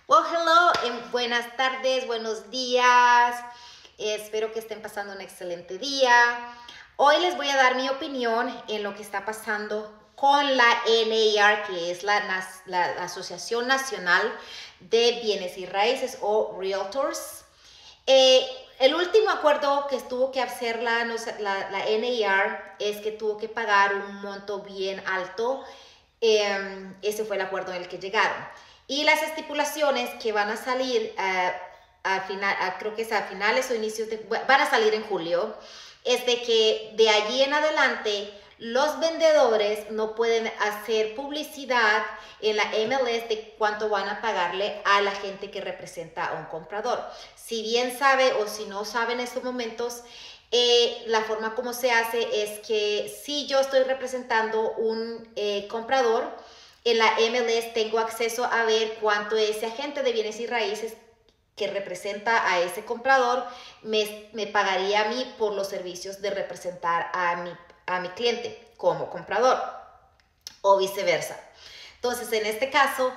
Well, hello, buenas tardes, buenos días. Espero que estén pasando un excelente día. Hoy les voy a dar mi opinión en lo que está pasando con la NAR, que es la Asociación Nacional de Bienes y Raíces o Realtors. El último acuerdo que tuvo que hacer la NAR es que tuvo que pagar un monto bien alto. Ese fue el acuerdo en el que llegaron. Y las estipulaciones que van a salir creo que es a finales o inicios van a salir en julio, es de que de allí en adelante los vendedores no pueden hacer publicidad en la MLS de cuánto van a pagarle a la gente que representa a un comprador. Si bien sabe o si no sabe en estos momentos, la forma como se hace es que si yo estoy representando un comprador, en la MLS tengo acceso a ver cuánto ese agente de bienes y raíces que representa a ese comprador me pagaría a mí por los servicios de representar a mi cliente como comprador o viceversa. Entonces, en este caso,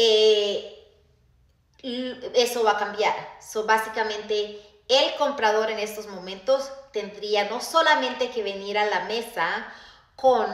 eso va a cambiar. Básicamente, el comprador en estos momentos tendría no solamente que venir a la mesa con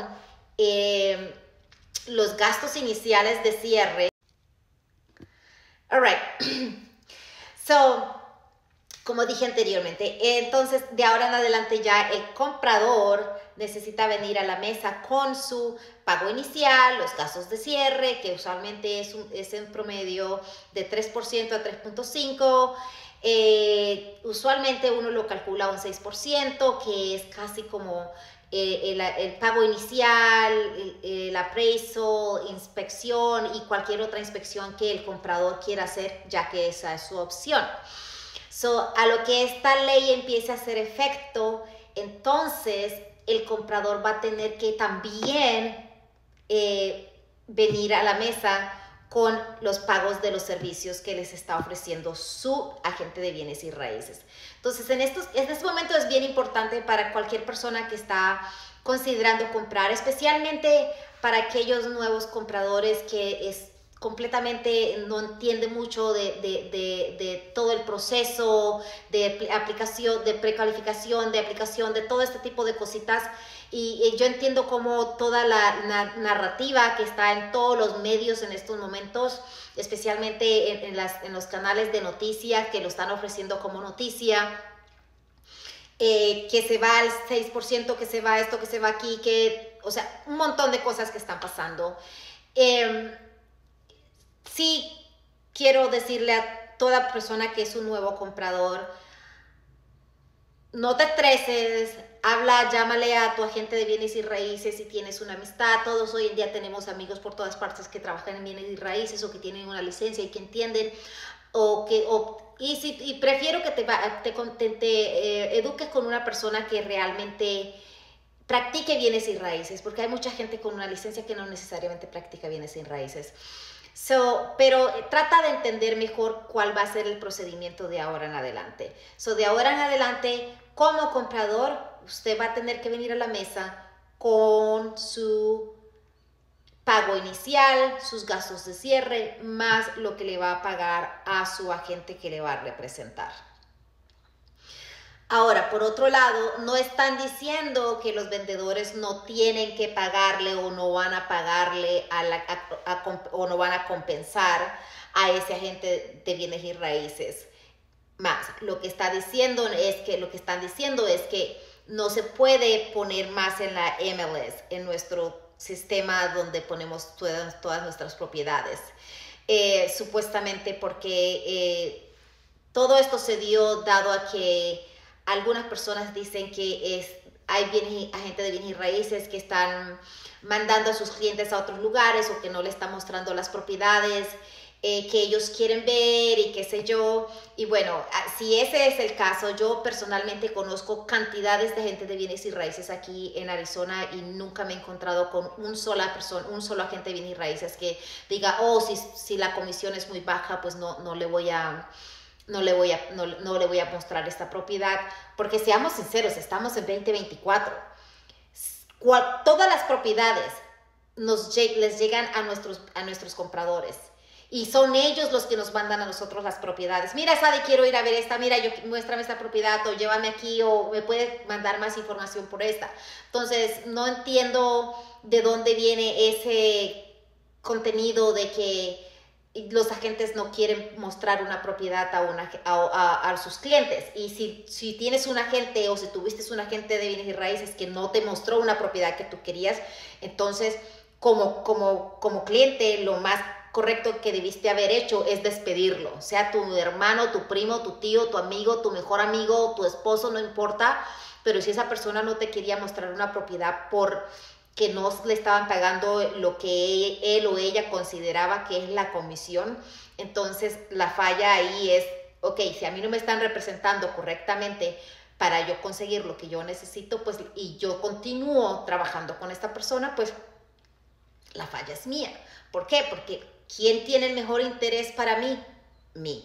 los gastos iniciales de cierre. All right. So, como dije anteriormente, entonces de ahora en adelante ya el comprador necesita venir a la mesa con su pago inicial, los gastos de cierre, que usualmente es en promedio de 3% a 3.5%. Usualmente uno lo calcula a un 6%, que es casi como el pago inicial, el appraisal, inspección y cualquier otra inspección que el comprador quiera hacer, ya que esa es su opción. A lo que esta ley empiece a hacer efecto, entonces el comprador va a tener que también venir a la mesa con los pagos de los servicios que les está ofreciendo su agente de bienes y raíces. Entonces, en este momento es bien importante para cualquier persona que está considerando comprar, especialmente para aquellos nuevos compradores que completamente no entiende mucho de todo el proceso de aplicación, de precalificación, de aplicación, de todo este tipo de cositas. Y yo entiendo cómo toda la narrativa que está en todos los medios en estos momentos, especialmente en los canales de noticias que lo están ofreciendo como noticia, que se va al 6%, que se va esto, que se va aquí, o sea, un montón de cosas que están pasando. Sí quiero decirle a toda persona que es un nuevo comprador, no te estreses, llámale a tu agente de bienes y raíces si tienes una amistad. Todos hoy en día tenemos amigos por todas partes que trabajan en bienes y raíces o que tienen una licencia y que entienden. Y prefiero que te eduques con una persona que realmente practique bienes y raíces, porque hay mucha gente con una licencia que no necesariamente practica bienes y raíces. Pero trata de entender mejor cuál va a ser el procedimiento de ahora en adelante. De ahora en adelante, como comprador, usted va a tener que venir a la mesa con su pago inicial, sus gastos de cierre, más lo que le va a pagar a su agente que le va a representar. Ahora, por otro lado, no están diciendo que los vendedores no tienen que pagarle o no van a pagarle o no van a compensar a ese agente de bienes y raíces. Más, lo que están diciendo es que no se puede poner más en la MLS, en nuestro sistema donde ponemos todas nuestras propiedades. Supuestamente porque todo esto se dio dado a que algunas personas dicen que hay agentes de bienes y raíces que están mandando a sus clientes a otros lugares o que no le están mostrando las propiedades que ellos quieren ver y qué sé yo. Y bueno, si ese es el caso, yo personalmente conozco cantidades de gente de bienes y raíces aquí en Arizona y nunca me he encontrado con un solo agente de bienes y raíces que diga, oh, si la comisión es muy baja, pues no le voy a mostrar esta propiedad, porque seamos sinceros, estamos en 2024. Todas las propiedades les llegan a nuestros compradores Y son ellos los que nos mandan a nosotros las propiedades. Mira, Sadi, quiero ir a ver esta, mira, muéstrame esta propiedad, o llévame aquí, o me puedes mandar más información por esta. Entonces, no entiendo de dónde viene ese contenido de que los agentes no quieren mostrar una propiedad a sus clientes. Y si tienes un agente o si tuviste un agente de bienes y raíces que no te mostró una propiedad que tú querías, entonces como cliente lo más correcto que debiste haber hecho es despedirlo, sea tu hermano, tu primo, tu tío, tu amigo, tu mejor amigo, tu esposo, no importa, pero si esa persona no te quería mostrar una propiedad porque no le estaban pagando lo que él o ella consideraba que es la comisión, entonces la falla ahí es, ok, si a mí no me están representando correctamente para yo conseguir lo que yo necesito, pues, y yo continúo trabajando con esta persona, pues la falla es mía. ¿Por qué? Porque ¿quién tiene el mejor interés para mí? Mí.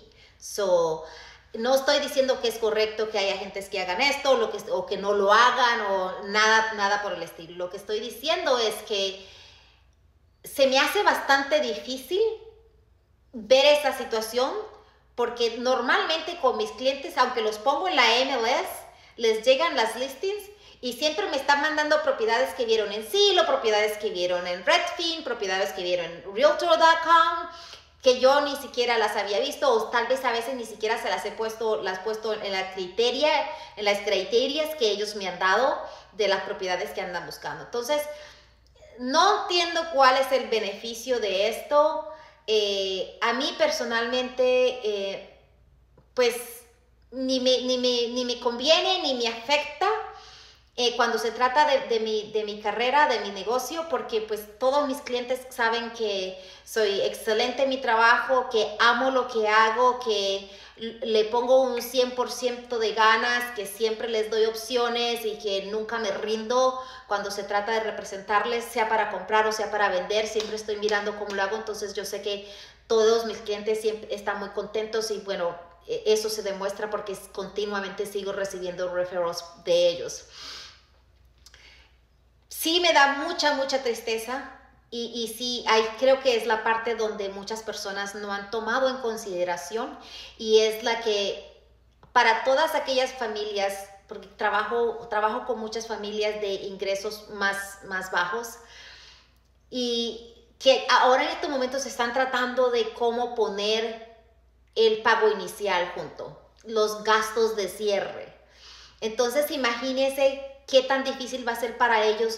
No estoy diciendo que es correcto que haya agentes que hagan esto o que no lo hagan o nada por el estilo. Lo que estoy diciendo es que se me hace bastante difícil ver esta situación porque normalmente con mis clientes, aunque los pongo en la MLS, les llegan las listings y siempre me están mandando propiedades que vieron en Zillow, propiedades que vieron en Redfin, propiedades que vieron en Realtor.com, que yo ni siquiera las había visto, o tal vez a veces ni siquiera se las he puesto en las criterias que ellos me han dado de las propiedades que andan buscando. Entonces, no entiendo cuál es el beneficio de esto. A mí personalmente, pues, ni me conviene, ni me afecta. Cuando se trata de mi carrera, de mi negocio, porque pues todos mis clientes saben que soy excelente en mi trabajo, que amo lo que hago, que le pongo un 100% de ganas, que siempre les doy opciones y que nunca me rindo cuando se trata de representarles, sea para comprar o sea para vender, siempre estoy mirando cómo lo hago, entonces yo sé que todos mis clientes siempre están muy contentos y bueno, eso se demuestra porque continuamente sigo recibiendo referrals de ellos. Sí me da mucha tristeza y sí, creo que es la parte donde muchas personas no han tomado en consideración y es la que para todas aquellas familias, porque trabajo con muchas familias de ingresos más bajos y que ahora en estos momentos están tratando de cómo poner el pago inicial junto, los gastos de cierre. Entonces imagínense qué tan difícil va a ser para ellos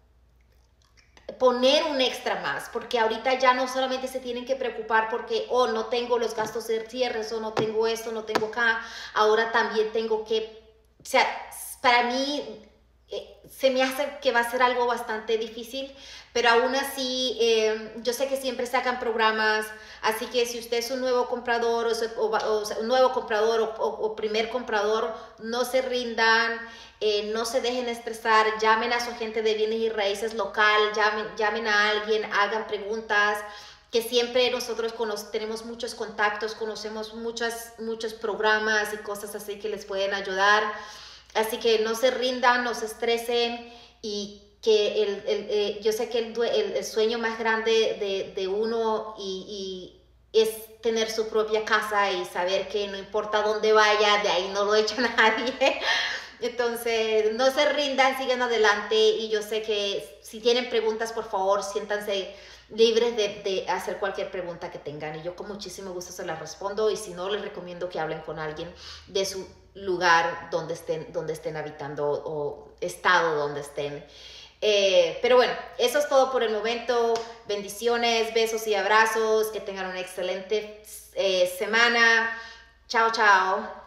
poner un extra más, porque ahorita ya no solamente se tienen que preocupar porque, no tengo los gastos de cierre, o no tengo esto, no tengo acá, ahora también tengo que, o sea, para mí se me hace que va a ser algo bastante difícil, pero aún así yo sé que siempre sacan programas, así que si usted es un nuevo comprador un nuevo comprador o primer comprador, no se rindan, no se dejen estresar, llamen a su agente de bienes y raíces local, llamen a alguien, hagan preguntas, que siempre nosotros tenemos muchos contactos, conocemos muchos programas y cosas así que les pueden ayudar. Así que no se rindan, no se estresen y que yo sé que el sueño más grande de uno es tener su propia casa y saber que no importa dónde vaya, de ahí no lo echa nadie. Entonces, no se rindan, sigan adelante y yo sé que si tienen preguntas, por favor, siéntanse libres de hacer cualquier pregunta que tengan y yo con muchísimo gusto se las respondo y si no, les recomiendo que hablen con alguien de su lugar donde estén habitando o estado donde estén. Pero bueno, eso es todo por el momento. Bendiciones, besos y abrazos, que tengan una excelente semana. Chao, chao.